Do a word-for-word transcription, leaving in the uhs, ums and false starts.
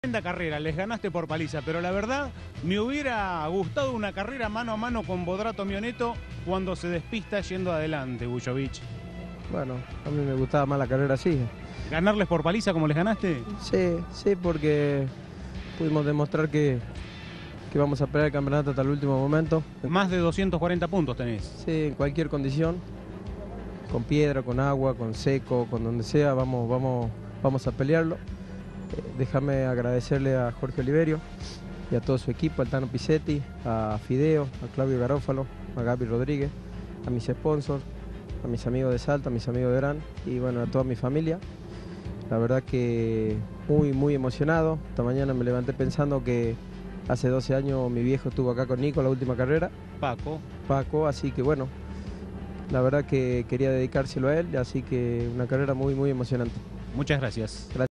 tremenda carrera, les ganaste por paliza, pero la verdad me hubiera gustado una carrera mano a mano con Bodrato Mioneto cuando se despista yendo adelante, Bujovic. Bueno, a mí me gustaba más la carrera así. ¿Ganarles por paliza como les ganaste? Sí, sí, porque pudimos demostrar que, que vamos a pelear el campeonato hasta el último momento. Más de doscientos cuarenta puntos tenés. Sí, en cualquier condición, con piedra, con agua, con seco, con donde sea, vamos, vamos, vamos a pelearlo. Eh, déjame agradecerle a Jorge Oliverio y a todo su equipo, al Tano Pizzetti, a Fideo, a Claudio Garófalo, a Gaby Rodríguez, a mis sponsors, a mis amigos de Salta, a mis amigos de Orán y bueno, a toda mi familia. La verdad que muy, muy emocionado. Esta mañana me levanté pensando que hace doce años mi viejo estuvo acá con Nico la última carrera. Paco. Paco, así que bueno, la verdad que quería dedicárselo a él, así que una carrera muy, muy emocionante. Muchas gracias. Gracias.